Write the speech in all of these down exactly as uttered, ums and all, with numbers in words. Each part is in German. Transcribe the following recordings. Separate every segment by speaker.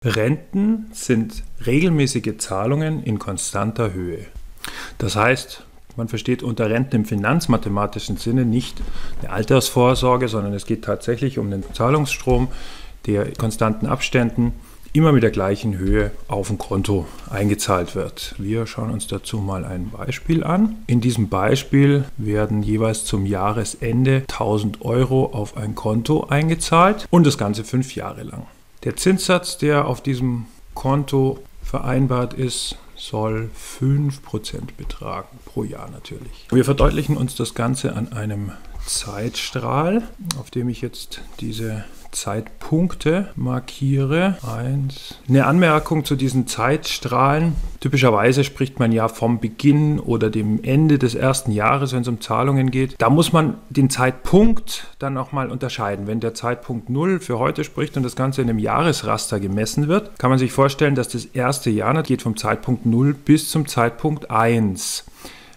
Speaker 1: Renten sind regelmäßige Zahlungen in konstanter Höhe. Das heißt, man versteht unter Renten im finanzmathematischen Sinne nicht eine Altersvorsorge, sondern es geht tatsächlich um den Zahlungsstrom, der in konstanten Abständen immer mit der gleichen Höhe auf ein Konto eingezahlt wird. Wir schauen uns dazu mal ein Beispiel an. In diesem Beispiel werden jeweils zum Jahresende tausend Euro auf ein Konto eingezahlt und das Ganze fünf Jahre lang. Der Zinssatz, der auf diesem Konto vereinbart ist, soll fünf Prozent betragen, pro Jahr natürlich. Wir verdeutlichen uns das Ganze an einem Zeitstrahl, auf dem ich jetzt diese Zeitpunkte markiere. Eins. Eine Anmerkung zu diesen Zeitstrahlen. Typischerweise spricht man ja vom Beginn oder dem Ende des ersten Jahres, wenn es um Zahlungen geht. Da muss man den Zeitpunkt dann nochmal unterscheiden. Wenn der Zeitpunkt null für heute spricht und das Ganze in einem Jahresraster gemessen wird, kann man sich vorstellen, dass das erste Jahr geht vom Zeitpunkt null bis zum Zeitpunkt eins.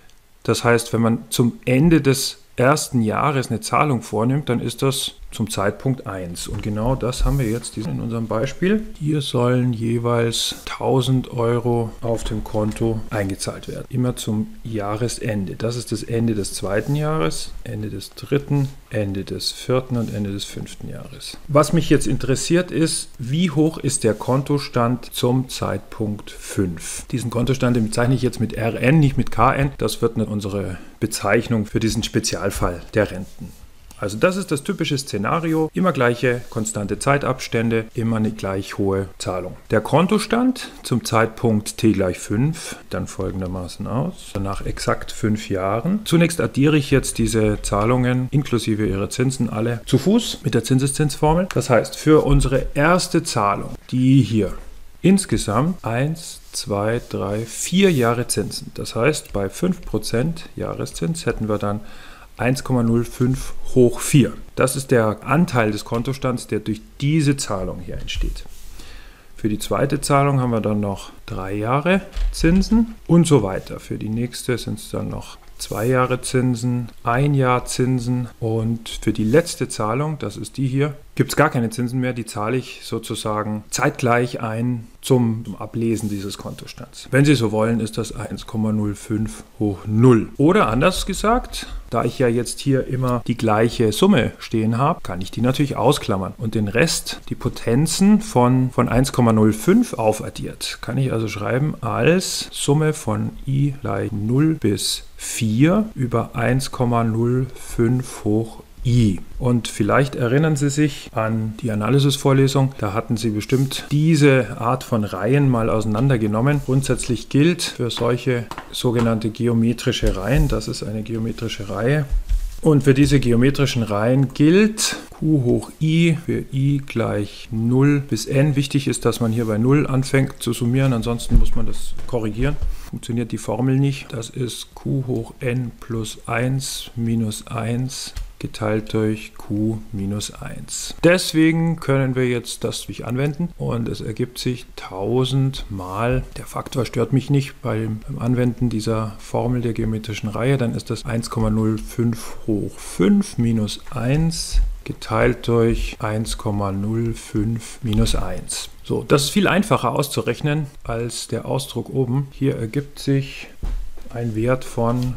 Speaker 1: Das heißt, wenn man zum Ende des ersten Jahres eine Zahlung vornimmt, dann ist das zum Zeitpunkt eins. Und genau das haben wir jetzt in unserem Beispiel. Hier sollen jeweils tausend Euro auf dem Konto eingezahlt werden. Immer zum Jahresende. Das ist das Ende des zweiten Jahres, Ende des dritten, Ende des vierten und Ende des fünften Jahres. Was mich jetzt interessiert ist, wie hoch ist der Kontostand zum Zeitpunkt fünf? Diesen Kontostand den bezeichne ich jetzt mit R N, nicht mit K N. Das wird unsere Bezeichnung für diesen Spezialfall der Renten. Also das ist das typische Szenario, immer gleiche konstante Zeitabstände, immer eine gleich hohe Zahlung. Der Kontostand zum Zeitpunkt t gleich fünf, dann folgendermaßen aus, nach exakt fünf Jahren. Zunächst addiere ich jetzt diese Zahlungen inklusive ihrer Zinsen alle zu Fuß mit der Zinseszinsformel. Das heißt, für unsere erste Zahlung, die hier insgesamt eins, zwei, drei, vier Jahre Zinsen. Das heißt, bei fünf Prozent Jahreszins hätten wir dann eins Komma null fünf hoch vier. Das ist der Anteil des Kontostands, der durch diese Zahlung hier entsteht. Für die zweite Zahlung haben wir dann noch drei Jahre Zinsen und so weiter. Für die nächste sind es dann noch zwei Jahre Zinsen, ein Jahr Zinsen und für die letzte Zahlung, das ist die hier, gibt es gar keine Zinsen mehr, die zahle ich sozusagen zeitgleich ein zum Ablesen dieses Kontostands. Wenn Sie so wollen, ist das eins Komma null fünf hoch null. Oder anders gesagt, da ich ja jetzt hier immer die gleiche Summe stehen habe, kann ich die natürlich ausklammern und den Rest, die Potenzen von, von eins Komma null fünf aufaddiert, kann ich also schreiben als Summe von i gleich null bis vier über eins Komma null fünf hoch i. Und vielleicht erinnern Sie sich an die Analysis-Vorlesung, da hatten Sie bestimmt diese Art von Reihen mal auseinandergenommen. Grundsätzlich gilt für solche sogenannte geometrische Reihen, das ist eine geometrische Reihe, und für diese geometrischen Reihen gilt q hoch i für i gleich null bis n. Wichtig ist, dass man hier bei null anfängt zu summieren, ansonsten muss man das korrigieren. Funktioniert die Formel nicht. Das ist q hoch n plus eins minus eins geteilt durch q minus eins. Deswegen können wir jetzt das durch anwenden und es ergibt sich tausend mal, der Faktor stört mich nicht beim Anwenden dieser Formel der geometrischen Reihe, dann ist das eins Komma null fünf hoch fünf minus eins geteilt durch eins Komma null fünf minus eins. So, das ist viel einfacher auszurechnen als der Ausdruck oben. Hier ergibt sich ein Wert von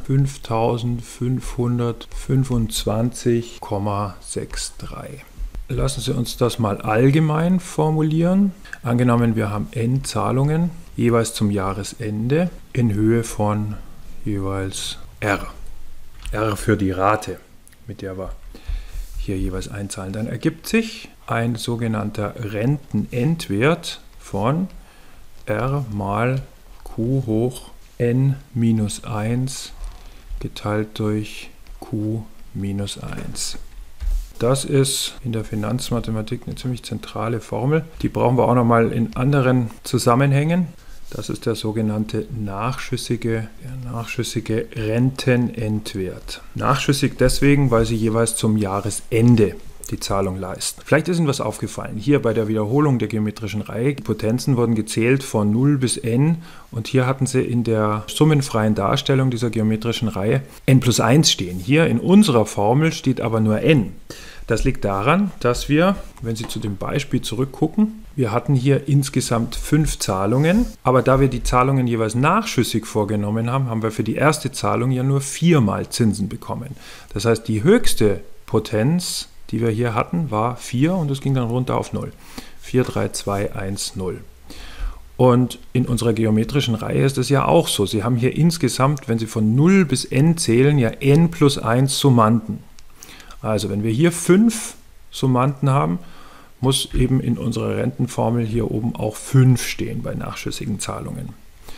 Speaker 1: fünftausendfünfhundertfünfundzwanzig Komma dreiundsechzig. Lassen Sie uns das mal allgemein formulieren. Angenommen, wir haben n Zahlungen, jeweils zum Jahresende, in Höhe von jeweils r. R für die Rate, mit der wir hier jeweils einzahlen. Dann ergibt sich ein sogenannter Rentenendwert von r mal q hoch n minus eins geteilt durch q minus eins. Das ist in der Finanzmathematik eine ziemlich zentrale Formel. Die brauchen wir auch nochmal in anderen Zusammenhängen. Das ist der sogenannte nachschüssige, der nachschüssige Rentenendwert. Nachschüssig deswegen, weil sie jeweils zum Jahresende die Zahlung leisten. Vielleicht ist Ihnen was aufgefallen. Hier bei der Wiederholung der geometrischen Reihe, die Potenzen wurden gezählt von null bis n und hier hatten Sie in der summenfreien Darstellung dieser geometrischen Reihe n plus eins stehen. Hier in unserer Formel steht aber nur n. Das liegt daran, dass wir, wenn Sie zu dem Beispiel zurückgucken, wir hatten hier insgesamt fünf Zahlungen, aber da wir die Zahlungen jeweils nachschüssig vorgenommen haben, haben wir für die erste Zahlung ja nur viermal Zinsen bekommen. Das heißt, die höchste Potenz, die wir hier hatten, war vier und es ging dann runter auf null. vier, drei, zwei, eins, null. Und in unserer geometrischen Reihe ist es ja auch so. Sie haben hier insgesamt, wenn Sie von null bis n zählen, ja n plus eins Summanden. Also wenn wir hier fünf Summanden haben, muss eben in unserer Rentenformel hier oben auch fünf stehen bei nachschüssigen Zahlungen.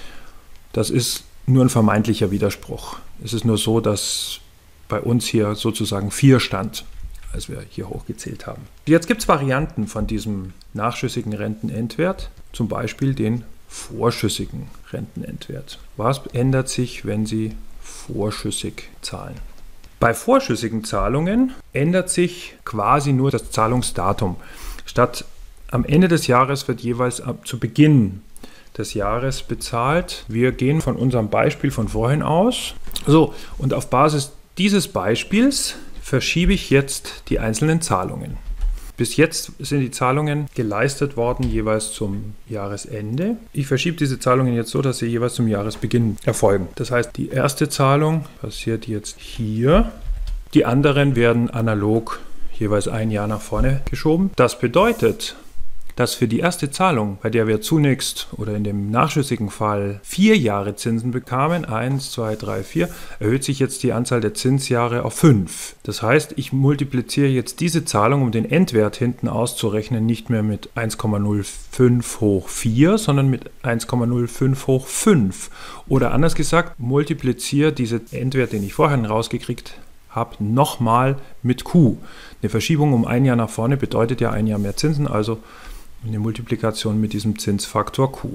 Speaker 1: Das ist nur ein vermeintlicher Widerspruch. Es ist nur so, dass bei uns hier sozusagen vier stand, als wir hier hochgezählt haben. Jetzt gibt es Varianten von diesem nachschüssigen Rentenendwert, zum Beispiel den vorschüssigen Rentenendwert. Was ändert sich, wenn Sie vorschüssig zahlen? Bei vorschüssigen Zahlungen ändert sich quasi nur das Zahlungsdatum. Statt am Ende des Jahres wird jeweils zu Beginn des Jahres bezahlt. Wir gehen von unserem Beispiel von vorhin aus. So, und auf Basis dieses Beispiels verschiebe ich jetzt die einzelnen Zahlungen. Bis jetzt sind die Zahlungen geleistet worden jeweils zum Jahresende. Ich verschiebe diese Zahlungen jetzt so, dass sie jeweils zum Jahresbeginn erfolgen. Das heißt, die erste Zahlung passiert jetzt hier. Die anderen werden analog jeweils ein Jahr nach vorne geschoben. Das bedeutet, dass für die erste Zahlung, bei der wir zunächst oder in dem nachschüssigen Fall vier Jahre Zinsen bekamen, eins, zwei, drei, vier, erhöht sich jetzt die Anzahl der Zinsjahre auf fünf. Das heißt, ich multipliziere jetzt diese Zahlung, um den Endwert hinten auszurechnen, nicht mehr mit eins Komma null fünf hoch vier, sondern mit eins Komma null fünf hoch fünf. Oder anders gesagt, multipliziere diesen Endwert, den ich vorhin rausgekriegt habe, nochmal mit Q. Eine Verschiebung um ein Jahr nach vorne bedeutet ja ein Jahr mehr Zinsen, also eine Multiplikation mit diesem Zinsfaktor Q.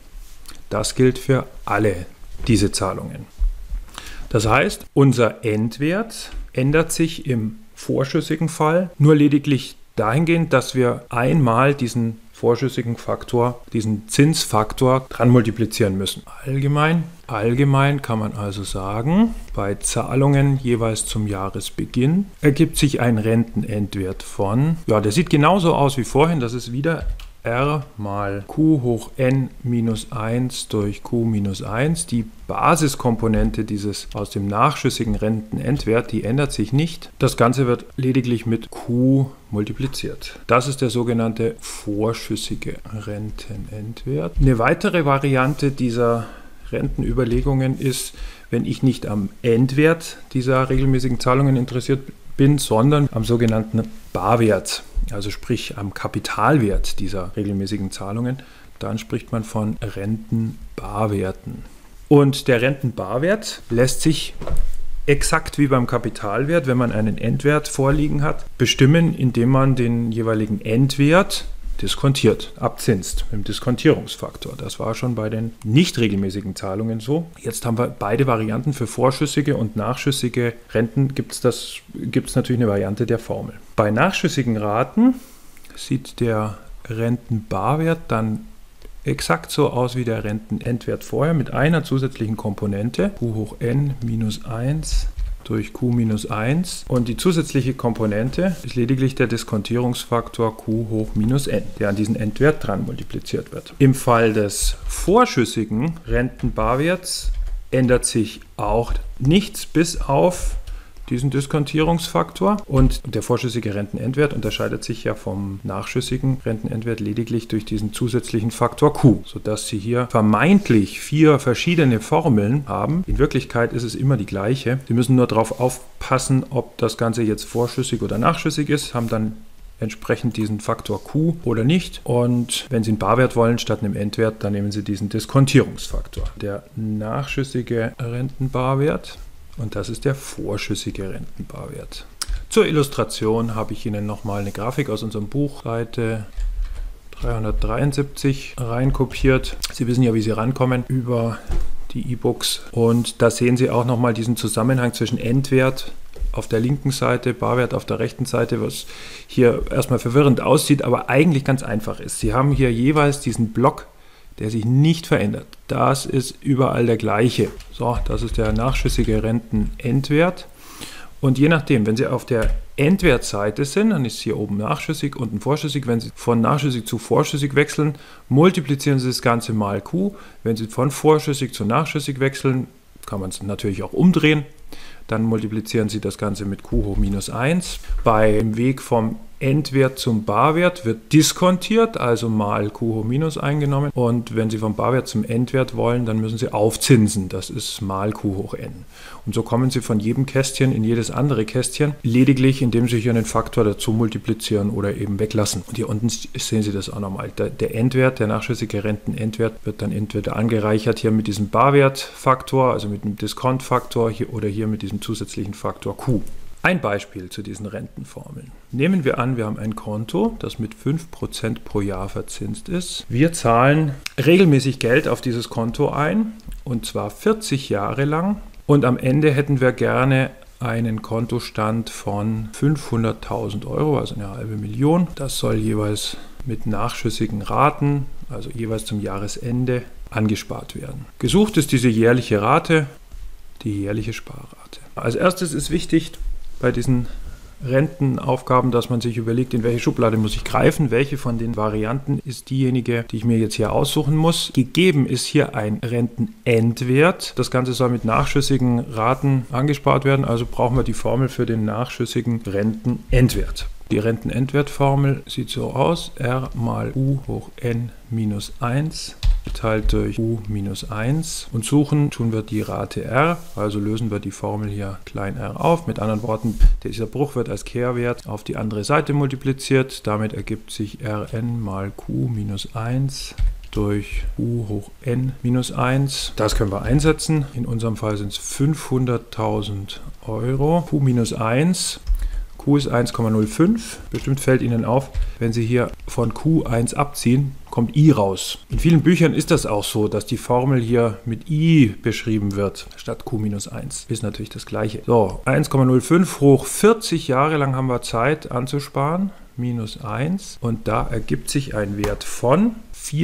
Speaker 1: Das gilt für alle diese Zahlungen. Das heißt, unser Endwert ändert sich im vorschüssigen Fall nur lediglich dahingehend, dass wir einmal diesen vorschüssigen Faktor, diesen Zinsfaktor dran multiplizieren müssen. Allgemein, allgemein kann man also sagen, bei Zahlungen jeweils zum Jahresbeginn ergibt sich ein Rentenendwert von, ja, der sieht genauso aus wie vorhin, das ist wieder R mal Q hoch n minus eins durch Q minus eins. Die Basiskomponente dieses aus dem nachschüssigen Rentenendwert, die ändert sich nicht. Das Ganze wird lediglich mit Q multipliziert. Das ist der sogenannte vorschüssige Rentenendwert. Eine weitere Variante dieser Rentenüberlegungen ist, wenn ich nicht am Endwert dieser regelmäßigen Zahlungen interessiert bin, sondern am sogenannten Barwert, also sprich am Kapitalwert dieser regelmäßigen Zahlungen, dann spricht man von Rentenbarwerten. Und der Rentenbarwert lässt sich exakt wie beim Kapitalwert, wenn man einen Endwert vorliegen hat, bestimmen, indem man den jeweiligen Endwert diskontiert, abzinst mit dem Diskontierungsfaktor. Das war schon bei den nicht regelmäßigen Zahlungen so. Jetzt haben wir beide Varianten für vorschüssige und nachschüssige Renten. Gibt es das, gibt's natürlich eine Variante der Formel. Bei nachschüssigen Raten sieht der Rentenbarwert dann exakt so aus wie der Rentenendwert vorher mit einer zusätzlichen Komponente, Q hoch n minus eins durch Q minus eins, und die zusätzliche Komponente ist lediglich der Diskontierungsfaktor Q hoch minus n, der an diesen Endwert dran multipliziert wird. Im Fall des vorschüssigen Rentenbarwerts ändert sich auch nichts bis auf diesen Diskontierungsfaktor, und der vorschüssige Rentenendwert unterscheidet sich ja vom nachschüssigen Rentenendwert lediglich durch diesen zusätzlichen Faktor Q, sodass Sie hier vermeintlich vier verschiedene Formeln haben. In Wirklichkeit ist es immer die gleiche. Sie müssen nur darauf aufpassen, ob das Ganze jetzt vorschüssig oder nachschüssig ist, haben dann entsprechend diesen Faktor Q oder nicht. Und wenn Sie einen Barwert wollen statt einem Endwert, dann nehmen Sie diesen Diskontierungsfaktor. Der nachschüssige Rentenbarwert, und das ist der vorschüssige Rentenbarwert. Zur Illustration habe ich Ihnen nochmal eine Grafik aus unserem Buch, Seite dreihundertdreiundsiebzig, reinkopiert. Sie wissen ja, wie Sie rankommen über die E-Books. Und da sehen Sie auch nochmal diesen Zusammenhang zwischen Endwert auf der linken Seite, Barwert auf der rechten Seite, was hier erstmal verwirrend aussieht, aber eigentlich ganz einfach ist. Sie haben hier jeweils diesen Block, der sich nicht verändert. Das ist überall der gleiche. So, das ist der nachschüssige Rentenendwert. Und je nachdem, wenn Sie auf der Endwertseite sind, dann ist hier oben nachschüssig, unten vorschüssig. Wenn Sie von nachschüssig zu vorschüssig wechseln, multiplizieren Sie das Ganze mal Q. Wenn Sie von vorschüssig zu nachschüssig wechseln, kann man es natürlich auch umdrehen. Dann multiplizieren Sie das Ganze mit Q hoch minus eins. Beim Weg vom Endwert zum Barwert wird diskontiert, also mal Q hoch minus eingenommen. Und wenn Sie vom Barwert zum Endwert wollen, dann müssen Sie aufzinsen. Das ist mal Q hoch n. Und so kommen Sie von jedem Kästchen in jedes andere Kästchen, lediglich indem Sie hier einen Faktor dazu multiplizieren oder eben weglassen. Und hier unten sehen Sie das auch nochmal. Der Endwert, der nachschüssige Rentenendwert, wird dann entweder angereichert hier mit diesem Barwertfaktor, also mit dem Diskontfaktor hier, oder hier mit diesem zusätzlichen Faktor Q. Ein Beispiel zu diesen Rentenformeln. Nehmen wir an, wir haben ein Konto, das mit fünf Prozent pro Jahr verzinst ist. Wir zahlen regelmäßig Geld auf dieses Konto ein, und zwar vierzig Jahre lang. Und am Ende hätten wir gerne einen Kontostand von fünfhunderttausend Euro, also eine halbe Million. Das soll jeweils mit nachschüssigen Raten, also jeweils zum Jahresende, angespart werden. Gesucht ist diese jährliche Rate, die jährliche Sparrate. Als erstes ist wichtig bei diesen Rentenaufgaben, dass man sich überlegt, in welche Schublade muss ich greifen, welche von den Varianten ist diejenige, die ich mir jetzt hier aussuchen muss. Gegeben ist hier ein Rentenendwert. Das Ganze soll mit nachschüssigen Raten angespart werden, also brauchen wir die Formel für den nachschüssigen Rentenendwert. Die Rentenendwertformel sieht so aus: R mal U hoch n minus eins geteilt durch U minus eins, und suchen tun wir die Rate R, also lösen wir die Formel hier klein r auf. Mit anderen Worten, dieser Bruch wird als Kehrwert auf die andere Seite multipliziert. Damit ergibt sich Rn mal Q minus eins durch U hoch n minus eins. Das können wir einsetzen. In unserem Fall sind es fünfhunderttausend Euro. Q minus eins. Q ist eins Komma null fünf. Bestimmt fällt Ihnen auf, wenn Sie hier von Q eins abziehen, kommt I raus. In vielen Büchern ist das auch so, dass die Formel hier mit I beschrieben wird, statt Q minus eins. Ist natürlich das Gleiche. So, eins Komma null fünf hoch vierzig Jahre lang haben wir Zeit anzusparen, minus eins. Und da ergibt sich ein Wert von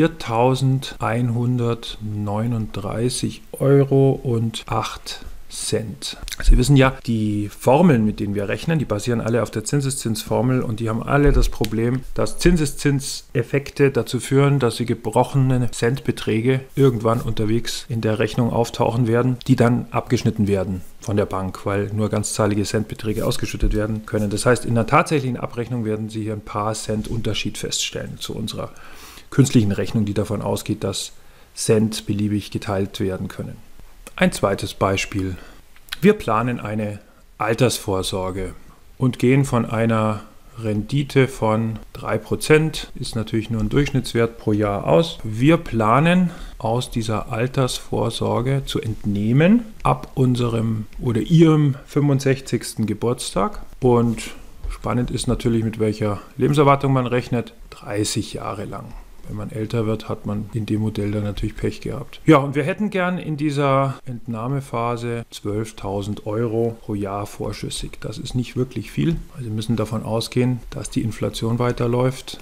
Speaker 1: viertausendeinhundertneununddreißig Euro und acht Cent. Sie wissen ja, die Formeln, mit denen wir rechnen, die basieren alle auf der Zinseszinsformel, und die haben alle das Problem, dass Zinseszinseffekte dazu führen, dass sie gebrochene Centbeträge irgendwann unterwegs in der Rechnung auftauchen werden, die dann abgeschnitten werden von der Bank, weil nur ganzzahlige Centbeträge ausgeschüttet werden können. Das heißt, in der tatsächlichen Abrechnung werden Sie hier ein paar Cent Unterschied feststellen zu unserer künstlichen Rechnung, die davon ausgeht, dass Cent beliebig geteilt werden können. Ein zweites Beispiel. Wir planen eine Altersvorsorge und gehen von einer Rendite von drei Prozent, ist natürlich nur ein Durchschnittswert pro Jahr, aus. Wir planen aus dieser Altersvorsorge zu entnehmen ab unserem oder Ihrem fünfundsechzigsten Geburtstag. Und spannend ist natürlich, mit welcher Lebenserwartung man rechnet, dreißig Jahre lang. Wenn man älter wird, hat man in dem Modell dann natürlich Pech gehabt. Ja, und wir hätten gern in dieser Entnahmephase zwölftausend Euro pro Jahr vorschüssig. Das ist nicht wirklich viel. Also wir müssen davon ausgehen, dass die Inflation weiterläuft.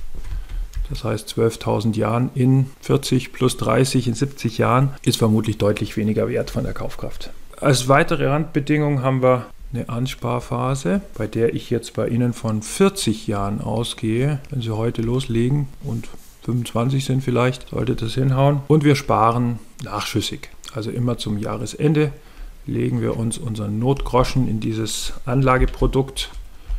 Speaker 1: Das heißt, zwölftausend Jahren in vierzig plus dreißig in siebzig Jahren ist vermutlich deutlich weniger wert von der Kaufkraft. Als weitere Randbedingung haben wir eine Ansparphase, bei der ich jetzt bei Ihnen von vierzig Jahren ausgehe. Wenn Sie heute loslegen und fünfundzwanzig sind vielleicht, sollte das hinhauen. Und wir sparen nachschüssig. Also immer zum Jahresende legen wir uns unseren Notgroschen in dieses Anlageprodukt,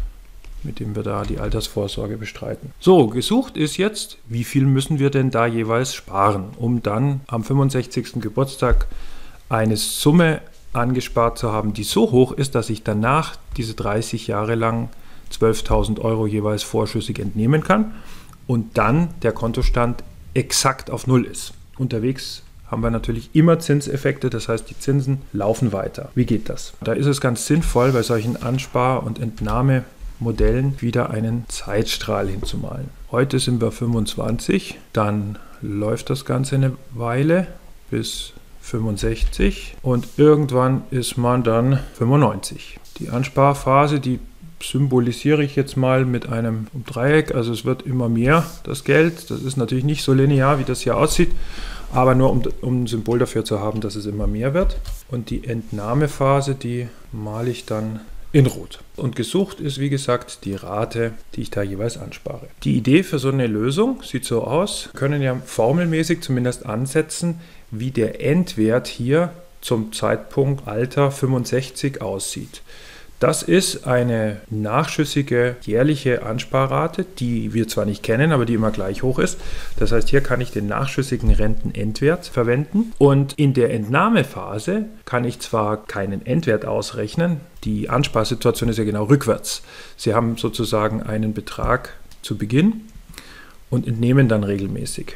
Speaker 1: mit dem wir da die Altersvorsorge bestreiten. So, gesucht ist jetzt, wie viel müssen wir denn da jeweils sparen, um dann am fünfundsechzigsten Geburtstag eine Summe angespart zu haben, die so hoch ist, dass ich danach diese dreißig Jahre lang zwölftausend Euro jeweils vorschüssig entnehmen kann und dann der Kontostand exakt auf Null ist. Unterwegs haben wir natürlich immer Zinseffekte, das heißt, die Zinsen laufen weiter. Wie geht das? Da ist es ganz sinnvoll, bei solchen Anspar- und Entnahmemodellen wieder einen Zeitstrahl hinzumalen. Heute sind wir fünfundzwanzig, dann läuft das Ganze eine Weile bis fünfundsechzig und irgendwann ist man dann fünfundneunzig. Die Ansparphase, die symbolisiere ich jetzt mal mit einem Dreieck, also es wird immer mehr, das Geld. Das ist natürlich nicht so linear, wie das hier aussieht, aber nur um, um ein Symbol dafür zu haben, dass es immer mehr wird. Und die Entnahmephase, die male ich dann in Rot. Und gesucht ist, wie gesagt, die Rate, die ich da jeweils anspare. Die Idee für so eine Lösung sieht so aus, wir können ja formelmäßig zumindest ansetzen, wie der Endwert hier zum Zeitpunkt Alter fünfundsechzig aussieht. Das ist eine nachschüssige jährliche Ansparrate, die wir zwar nicht kennen, aber die immer gleich hoch ist. Das heißt, hier kann ich den nachschüssigen Rentenendwert verwenden und in der Entnahmephase kann ich zwar keinen Endwert ausrechnen, die Ansparsituation ist ja genau rückwärts. Sie haben sozusagen einen Betrag zu Beginn und entnehmen dann regelmäßig.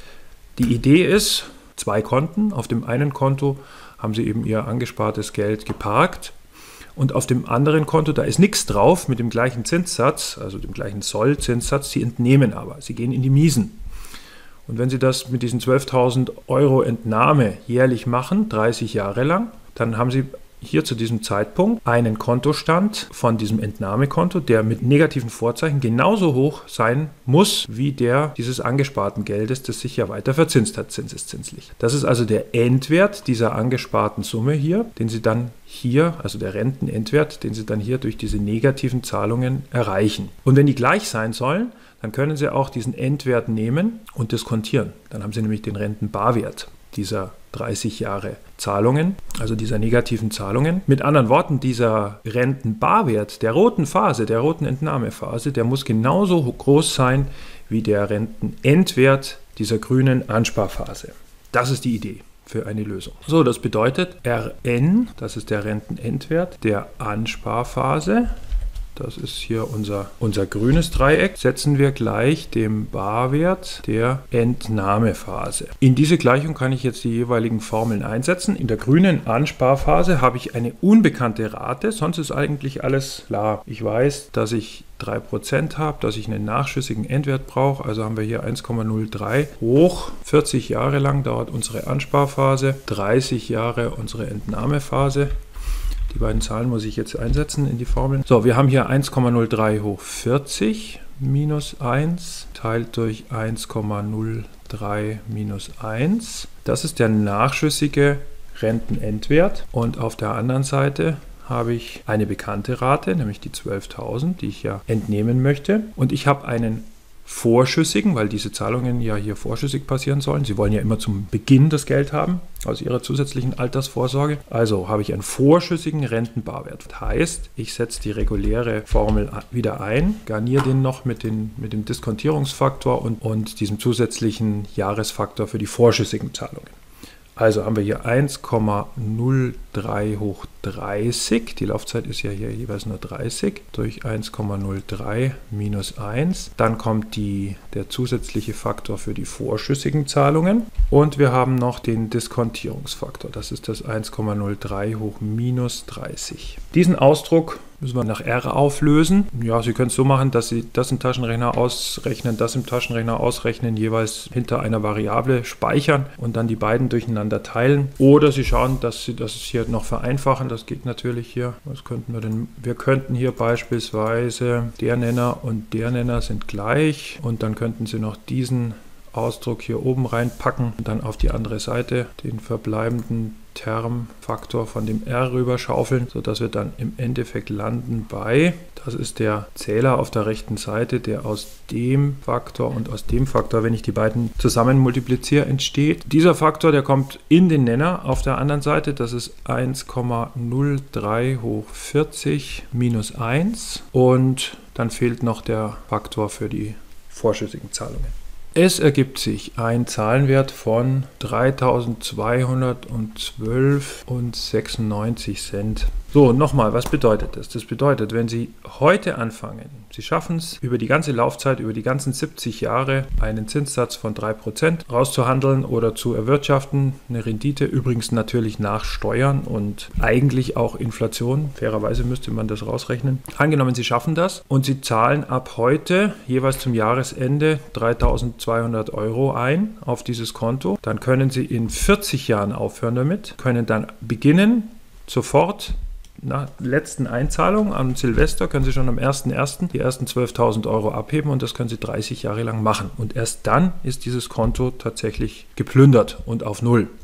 Speaker 1: Die Idee ist, zwei Konten. Auf dem einen Konto haben Sie eben Ihr angespartes Geld geparkt. Und auf dem anderen Konto, da ist nichts drauf mit dem gleichen Zinssatz, also dem gleichen Sollzinssatz, Sie entnehmen aber, Sie gehen in die Miesen. Und wenn Sie das mit diesen zwölftausend Euro Entnahme jährlich machen, dreißig Jahre lang, dann haben Sie hier zu diesem Zeitpunkt einen Kontostand von diesem Entnahmekonto, der mit negativen Vorzeichen genauso hoch sein muss wie der dieses angesparten Geldes, das sich ja weiter verzinst hat, zinseszinslich. Das ist also der Endwert dieser angesparten Summe hier, den Sie dann hier, also der Rentenendwert, den Sie dann hier durch diese negativen Zahlungen erreichen. Und wenn die gleich sein sollen, dann können Sie auch diesen Endwert nehmen und diskontieren. Dann haben Sie nämlich den Rentenbarwert dieser dreißig Jahre Zahlungen, also dieser negativen Zahlungen. Mit anderen Worten, dieser Rentenbarwert der roten Phase, der roten Entnahmephase, der muss genauso groß sein wie der Rentenendwert dieser grünen Ansparphase. Das ist die Idee für eine Lösung. So, das bedeutet R N, das ist der Rentenendwert der Ansparphase. Das ist hier unser, unser grünes Dreieck, setzen wir gleich dem Barwert der Entnahmephase. In diese Gleichung kann ich jetzt die jeweiligen Formeln einsetzen. In der grünen Ansparphase habe ich eine unbekannte Rate, sonst ist eigentlich alles klar. Ich weiß, dass ich drei Prozent habe, dass ich einen nachschüssigen Endwert brauche, also haben wir hier eins Komma null drei hoch, vierzig Jahre lang dauert unsere Ansparphase, dreißig Jahre unsere Entnahmephase. Die beiden Zahlen muss ich jetzt einsetzen in die Formeln. So, wir haben hier eins Komma null drei hoch vierzig minus eins teilt durch eins Komma null drei minus eins. Das ist der nachschüssige Rentenendwert. Und auf der anderen Seite habe ich eine bekannte Rate, nämlich die zwölftausend, die ich ja entnehmen möchte. Und ich habe einen vorschüssigen, weil diese Zahlungen ja hier vorschüssig passieren sollen. Sie wollen ja immer zum Beginn das Geld haben aus Ihrer zusätzlichen Altersvorsorge. Also habe ich einen vorschüssigen Rentenbarwert. Das heißt, ich setze die reguläre Formel wieder ein, garniere den noch mit, den, mit dem Diskontierungsfaktor und, und diesem zusätzlichen Jahresfaktor für die vorschüssigen Zahlungen. Also haben wir hier eins Komma null drei hoch dreißig, die Laufzeit ist ja hier jeweils nur dreißig, durch eins Komma null drei minus eins. Dann kommt die, der zusätzliche Faktor für die vorschüssigen Zahlungen und wir haben noch den Diskontierungsfaktor, das ist das eins Komma null drei hoch minus dreißig. Diesen Ausdruck müssen wir nach R auflösen. Ja, Sie können es so machen, dass Sie das im Taschenrechner ausrechnen, das im Taschenrechner ausrechnen, jeweils hinter einer Variable speichern und dann die beiden durcheinander teilen. Oder Sie schauen, dass Sie das hier noch vereinfachen. Das geht natürlich hier. Was könnten wir denn? Wir könnten hier beispielsweise der Nenner und der Nenner sind gleich und dann könnten Sie noch diesen Ausdruck hier oben reinpacken und dann auf die andere Seite den verbleibenden Termfaktor von dem R rüber schaufeln, sodass wir dann im Endeffekt landen bei, das ist der Zähler auf der rechten Seite, der aus dem Faktor und aus dem Faktor, wenn ich die beiden zusammen multipliziere, entsteht. Dieser Faktor, der kommt in den Nenner auf der anderen Seite, das ist eins Komma null drei hoch vierzig minus eins und dann fehlt noch der Faktor für die vorschüssigen Zahlungen. Es ergibt sich ein Zahlenwert von dreitausendzweihundertzwölf und sechsundneunzig Cent. So, nochmal, was bedeutet das? Das bedeutet, wenn Sie heute anfangen, Sie schaffen es über die ganze Laufzeit, über die ganzen siebzig Jahre, einen Zinssatz von drei Prozent rauszuhandeln oder zu erwirtschaften, eine Rendite, übrigens natürlich nach Steuern und eigentlich auch Inflation, fairerweise müsste man das rausrechnen. Angenommen, Sie schaffen das und Sie zahlen ab heute jeweils zum Jahresende dreitausendzweihundert Euro ein auf dieses Konto, dann können Sie in vierzig Jahren aufhören damit, können dann beginnen, sofort nach letzten Einzahlung am Silvester können Sie schon am ersten ersten die ersten zwölftausend Euro abheben und das können Sie dreißig Jahre lang machen. Und erst dann ist dieses Konto tatsächlich geplündert und auf Null.